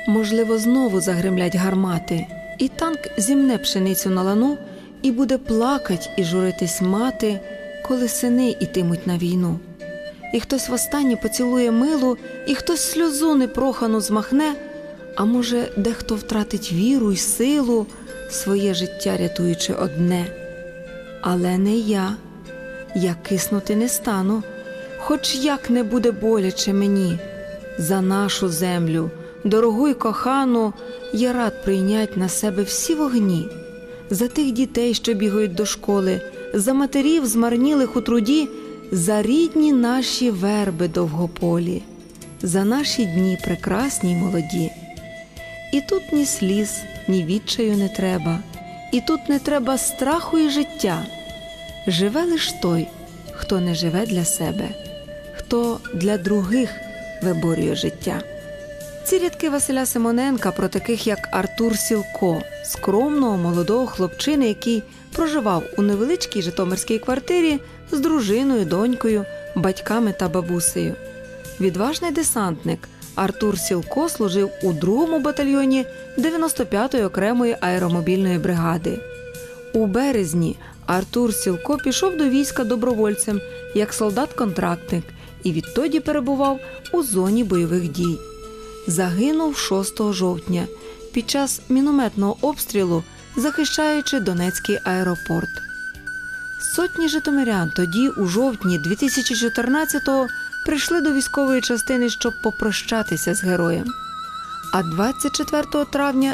Можливо, знову загримлять гармати, і танк зімне пшеницю на лану, і буде плакать і журитись мати, коли сини ітимуть на війну. І хтось востаннє поцілує милу, і хтось сльозу непрохану змахне, а може, дехто втратить віру й силу, своє життя рятуючи одне. Але не я. Я киснути не стану, хоч як не буде боляче мені. За нашу землю, дорогу й кохану, я рад прийнять на себе всі вогні. За тих дітей, що бігають до школи, за матерів, змарнілих у труді, за рідні наші верби довгополі, за наші дні прекрасні й молоді. І тут ні сліз, ні відчаю не треба, і тут не треба страху і життя. Живе лиш той, хто не живе для себе, хто для других виборює життя. Ці рядки Василя Симоненка про таких, як Артур Сілко, скромного молодого хлопчини, який проживав у невеличкій житомирській квартирі з дружиною, донькою, батьками та бабусею. Відважний десантник Артур Сілко служив у 2-му батальйоні 95-ї окремої аеромобільної бригади. У березні Артур Сілко пішов до війська добровольцем як солдат-контрактник і відтоді перебував у зоні бойових дій. Загинув 6 жовтня під час мінометного обстрілу, захищаючи Донецький аеропорт. Сотні житомирян тоді, у жовтні 2014-го, прийшли до військової частини, щоб попрощатися з героєм. А 24 травня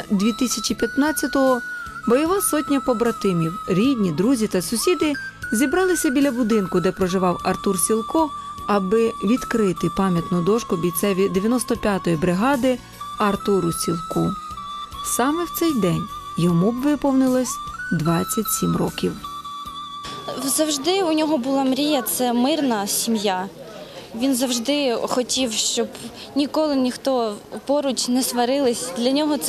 2015-го бойова сотня побратимів, рідні, друзі та сусіди зібралися біля будинку, де проживав Артур Сілко, аби відкрити пам'ятну дошку бійцеві 95-ї бригади Артуру Сілку. Саме в цей день йому б виповнилось 27 років. Завжди у нього була мрія – це мирна сім'я. Він завжди хотів, щоб ніколи ніхто поруч не сварились. Для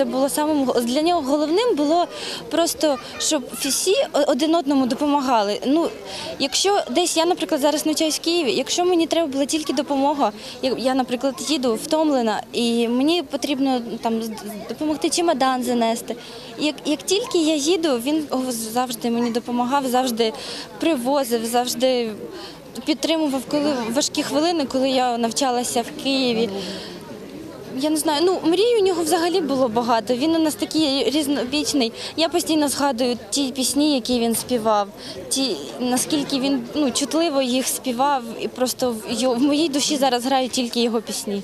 нього головним було просто, щоб всі один одному допомагали. Якщо десь я, наприклад, зараз навчаюсь в Києві, якщо мені треба була тільки допомога, я, наприклад, їду втомлена і мені потрібно допомогти чемодан занести. Як тільки я їду, він завжди мені допомагав, завжди привозив, завжди підтримував важкі хвилини, коли я навчалася в Києві. Я не знаю, мрій у нього взагалі було багато. Він у нас такий різнобічний. Я постійно згадую ті пісні, які він співав, наскільки він чутливо їх співав. І просто в моїй душі зараз грають тільки його пісні.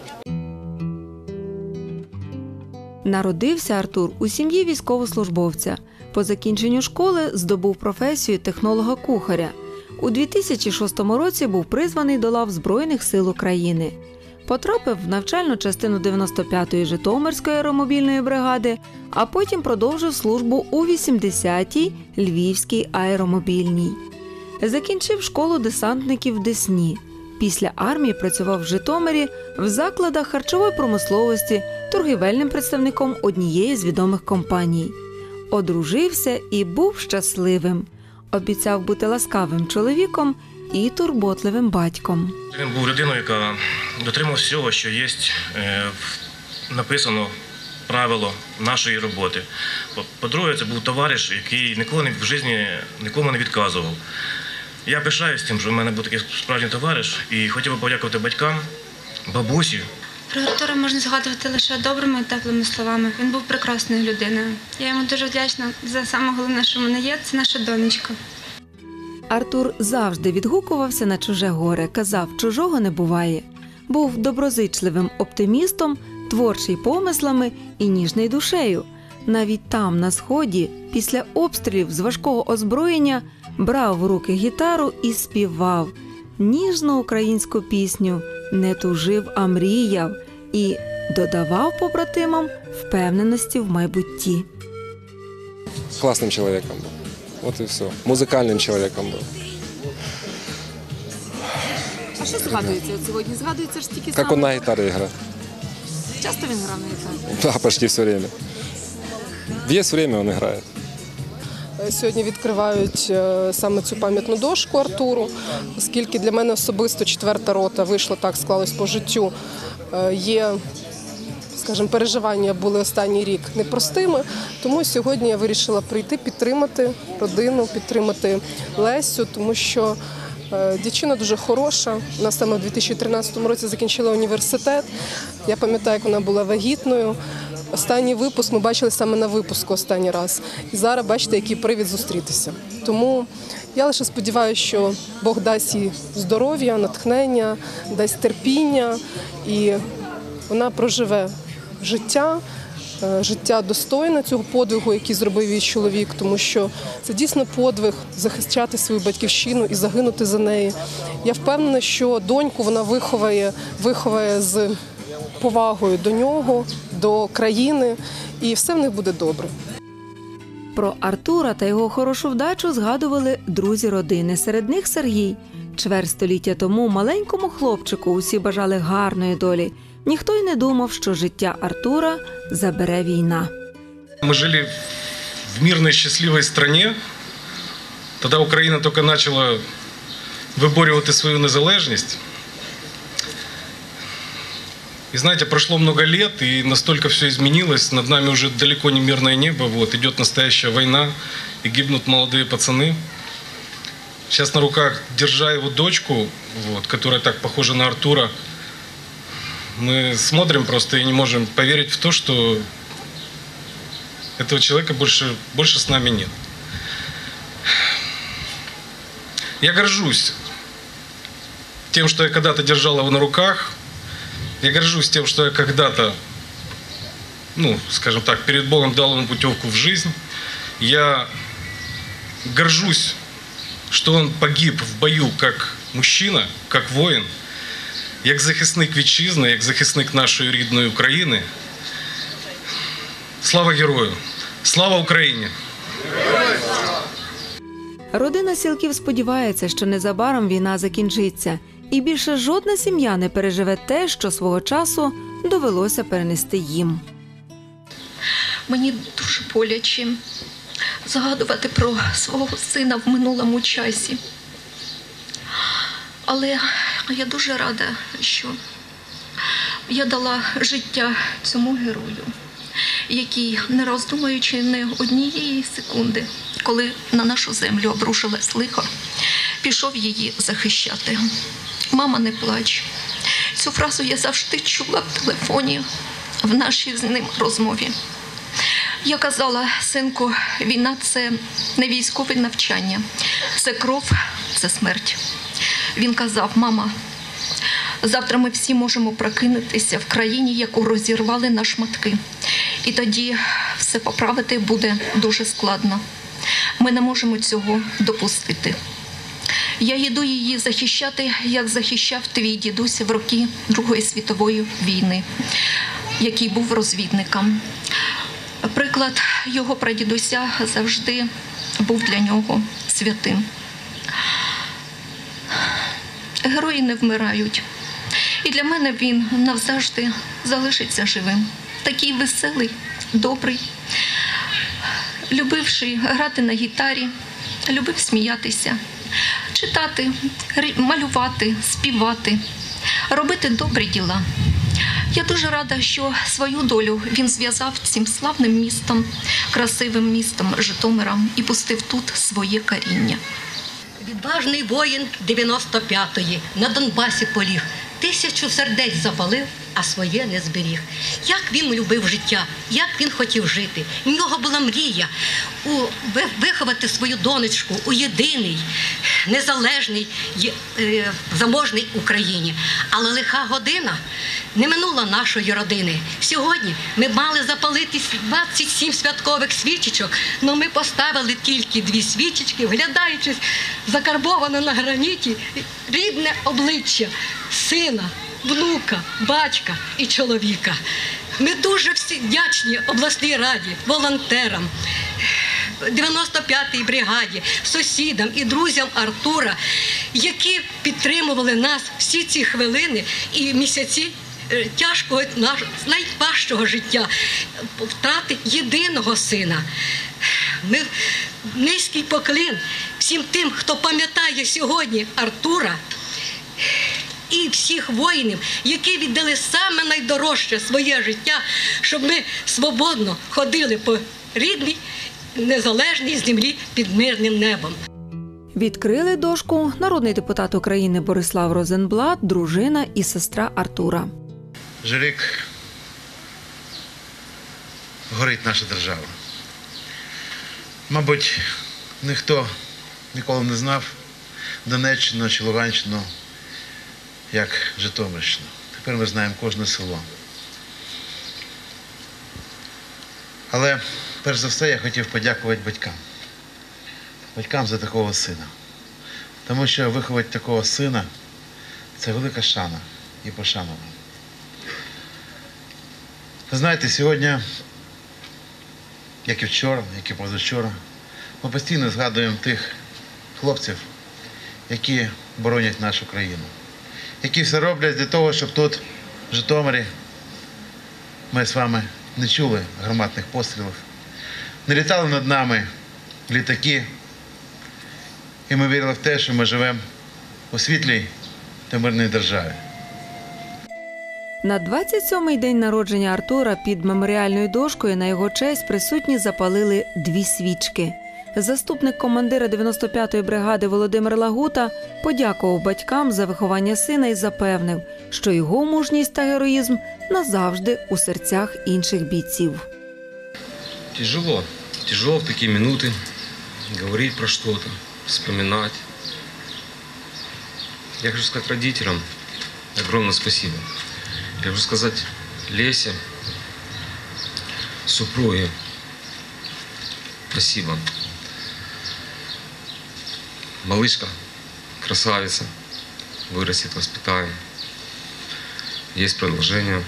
Народився Артур у сім'ї військовослужбовця. По закінченню школи здобув професію технолога-кухаря. У 2006 році був призваний до лав Збройних сил України. Потрапив в навчальну частину 95-ї Житомирської аеромобільної бригади, а потім продовжив службу у 80-й Львівській аеромобільній. Закінчив школу десантників в Десні. Після армії працював в Житомирі в закладах харчової промисловості, торгівельним представником однієї з відомих компаній. Одружився і був щасливим. Обіцяв бути ласкавим чоловіком і турботливим батьком. Він був людиною, яка дотримувалася всього, що є написано правило нашої роботи. По-друге, це був товариш, який ніколи в житті нікому не відказував. Я пишаюсь тим, що в мене був такий справжній товариш, і хотів би подякувати батькам, бабусі. Про Артура можна згадувати лише добрими і теплими словами. Він був прекрасною людиною. Я йому дуже вдячна за саме головне, що в мене є – це наша донечка. Артур завжди відгукувався на чуже горе, казав, чужого не буває. Був доброзичливим оптимістом, творчий помислами і ніжною душею. Навіть там, на Сході, після обстрілів з важкого озброєння, брав в руки гітару і співав ніжну українську пісню «Не тужив, а мріяв» і додавав побратимам впевненості в майбутті. Классным человеком был. Вот и все. Музыкальным человеком был. А що згадується от сьогодні? Згадується ж тільки Как он на гитаре играет. Часто він грав на гітарі? Да, почти все время. Есть время он играет. Сьогодні відкривають саме цю пам'ятну дошку Артуру, оскільки для мене особисто 4-та рота вийшла, так склалось по життю, є скажімо, переживання були останній рік непростими. Тому сьогодні я вирішила прийти, підтримати родину, підтримати Лесю, тому що дівчина дуже хороша. Вона саме в 2013 році закінчила університет. Я пам'ятаю, як вона була вагітною. Останній випуск ми бачили саме на випуску останній раз. І зараз бачите, який привід зустрітися. Тому я лише сподіваюся, що Бог дасть їй здоров'я, натхнення, дасть терпіння, і вона проживе життя достойне цього подвигу, який зробив її чоловік, тому що це дійсно подвиг захищати свою батьківщину і загинути за неї. Я впевнена, що доньку вона виховає з повагою до нього, до країни, і все в них буде добре. Про Артура та його хорошу вдачу згадували друзі родини. Серед них Сергій. Чверть століття тому маленькому хлопчику усі бажали гарної долі. Ніхто й не думав, що життя Артура забере війна. Мы жили в мирной, счастливой стране. Тогда Украина только начала виборювати свою незалежність. И знаете, прошло много лет, и настолько все изменилось. Над нами уже далеко не мирное небо. Вот, идет настоящая война, и гибнут молодые пацаны. Сейчас на руках, держа его дочку, вот, которая так похожа на Артура, мы смотрим просто и не можем поверить в то, что этого человека больше с нами нет. Я горжусь тем, что я когда-то держал его на руках. Я горжусь тем, что я когда-то, скажем так, перед Богом дал ему путевку в жизнь. Я горжусь, что он погиб в бою как мужчина, как воин, як захисник вітчизни, як захисник нашої рідної України. Слава герою! Слава Україні! Родина Сілків сподівається, що незабаром війна закінчиться, і більше жодна сім'я не переживе те, що свого часу довелося перенести їм. Мені дуже боляче згадувати про свого сина в минулому часі. Але я дуже рада, що я дала життя цьому герою, який, не роздумуючи не однієї секунди, коли на нашу землю обрушилось лихо, пішов її захищати. «Мама, не плач». Цю фразу я завжди чула в телефоні в нашій з ним розмові. Я казала: синку, війна – це не військове навчання, це кров, це смерть. Він казав: мама, завтра ми всі можемо прокинутися в країні, яку розірвали на шматки. І тоді все поправити буде дуже складно. Ми не можемо цього допустити. Я йду її захищати, як захищав твій дідусь в роки Другої світової війни, який був розвідником. Приклад його прадідуся завжди був для нього святим. Герої не вмирають. І для мене він навзавжди залишиться живим. Такий веселий, добрий, любивши грати на гітарі, любив сміятися, читати, малювати, співати, робити добрі діла. Я дуже рада, що свою долю він зв'язав цим славним містом, красивим містом Житомиром і пустив тут своє коріння. Відважний воїн 95-ї на Донбасі поліг, 1000 сердець запалив, а своє не зберіг. Як він любив життя, як він хотів жити. У нього була мрія виховати свою донечку у єдиній, незалежній, заможній Україні. Але лиха година не минула нашої родини. Сьогодні ми мали запалити 27 святкових свічечок, але ми поставили тільки 2 свічечки, вглядаючись закарбоване на граніті рідне обличчя сина, внука, батька і чоловіка. Ми дуже всі вдячні обласній раді, волонтерам, 95-й бригаді, сусідам і друзям Артура, які підтримували нас всі ці хвилини і місяці тяжкого, найважчого життя, втрати єдиного сина. Ми низький поклін всім тим, хто пам'ятає сьогодні Артура і всіх воїнів, які віддали саме найдорожче своє життя, щоб ми свободно ходили по рідній, незалежній землі під мирним небом. Відкрили дошку народний депутат України Борислав Розенблат, дружина і сестра Артура. Вже рік горить наша держава. Мабуть, ніхто ніколи не знав Донеччину чи Луганщину як Житомирщину. Тепер ми знаємо кожне село. Але перш за все я хотів подякувати батькам. Батькам за такого сина. Тому що виховати такого сина – це велика шана і пошана вам. Ви знаєте, сьогодні, як і вчора, як і позавчора, ми постійно згадуємо тих хлопців, які боронять нашу країну, які все роблять для того, щоб тут, в Житомирі, ми з вами не чули гарматних пострілів, не літали над нами літаки, і ми вірили в те, що ми живемо у світлій та мирній державі. На 27-й день народження Артура під меморіальною дошкою на його честь присутні запалили 2 свічки. Заступник командира 95-ї бригади Володимир Лагута подякував батькам за виховання сина і запевнив, що його мужність та героїзм назавжди у серцях інших бійців. Тяжело в такі минути говорити про щось, вспоминать. Я хочу сказати родителям огромное спасибо. Я хочу сказать Лесе, супруге, спасибо. Малышка, красавица, вырастет, воспитаем. Есть продолжение.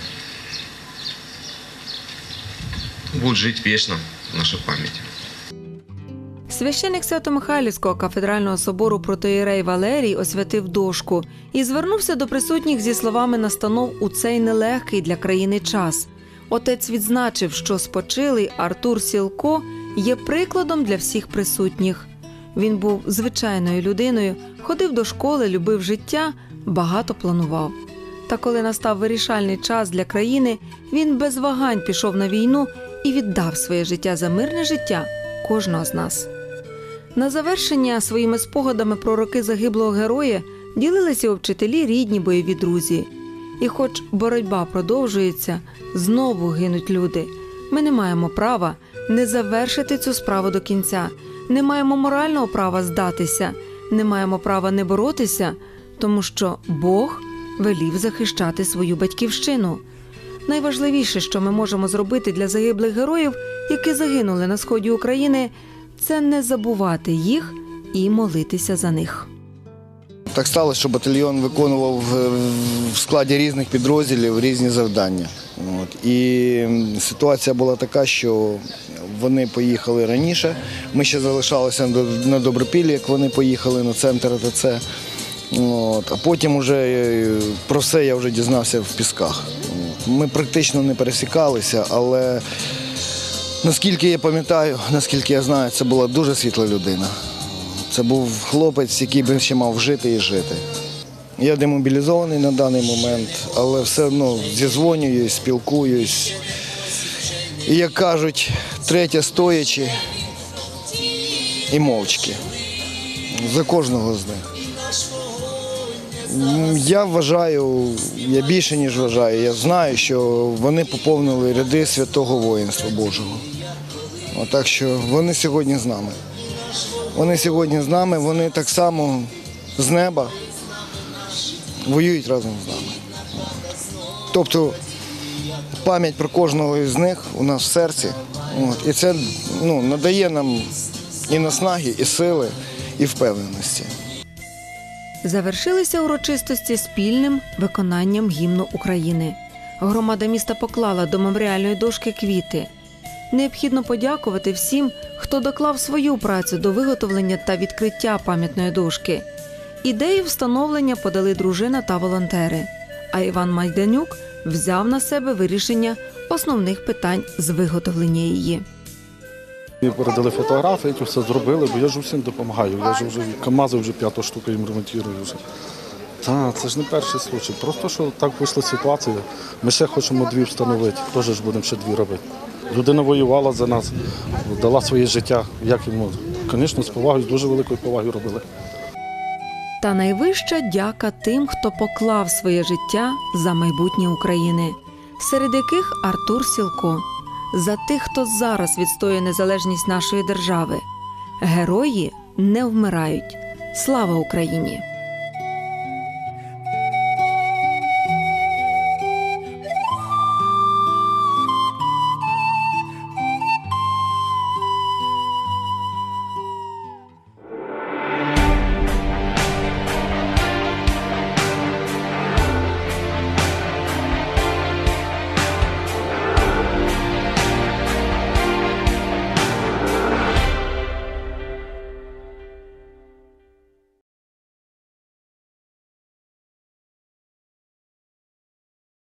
Будет жить вечно в нашей памяти. Священик Свято-Михайлівського кафедрального собору протоієрей Валерій освятив дошку і звернувся до присутніх зі словами настанов у цей нелегкий для країни час. Отець відзначив, що спочилий Артур Сілко є прикладом для всіх присутніх. Він був звичайною людиною, ходив до школи, любив життя, багато планував. Та коли настав вирішальний час для країни, він без вагань пішов на війну і віддав своє життя за мирне життя кожного з нас. На завершення своїми спогадами про роки загиблого героя ділилися вчителі, рідні, бойові друзі. І хоч боротьба продовжується, знову гинуть люди. Ми не маємо права не завершити цю справу до кінця, не маємо морального права здатися, не маємо права не боротися, тому що Бог велів захищати свою батьківщину. Найважливіше, що ми можемо зробити для загиблих героїв, які загинули на сході України, це не забувати їх і молитися за них. Так сталося, що батальйон виконував в складі різних підрозділів різні завдання. І ситуація була така, що вони поїхали раніше. Ми ще залишалися на Добропіллі, як вони поїхали на центр АТЦ. А потім уже про все я вже дізнався в Пісках. Ми практично не пересікалися, але наскільки я пам'ятаю, наскільки я знаю, це була дуже світла людина. Це був хлопець, який би ще мав жити і жити. Я демобілізований на даний момент, але все одно зізвонююсь, спілкуюсь. І, як кажуть, третє стоячи і мовчки. За кожного з них. Я вважаю, я більше ніж вважаю, я знаю, що вони поповнили ряди святого воїнства Божого. Так що вони сьогодні з нами. Вони сьогодні з нами, вони так само з неба воюють разом з нами. Тобто пам'ять про кожного з них у нас в серці. І це надає нам і наснаги, і сили, і впевненості. Завершилися урочистості спільним виконанням гімну України. Громада міста поклала до меморіальної дошки квіти. Необхідно подякувати всім, хто доклав свою працю до виготовлення та відкриття пам'ятної дошки. Ідею встановлення подали дружина та волонтери, а Іван Майданюк взяв на себе вирішення основних питань з виготовлення її. Мені передали фотографії, все зробили, бо я ж усім допомагаю. Я ж вже КАМАЗи вже 5-та штука їм ремонтую. Так, це ж не перший случай. Просто що так вийшла ситуація. Ми ще хочемо 2 встановити, теж ж будемо ще 2 робити. Людина воювала за нас, дала своє життя. Як йому? Звісно, з повагою, з дуже великою повагою робили. Та найвища дяка тим, хто поклав своє життя за майбутнє України, серед яких Артур Сілко. За тих, хто зараз відстоює незалежність нашої держави. Герої не вмирають. Слава Україні!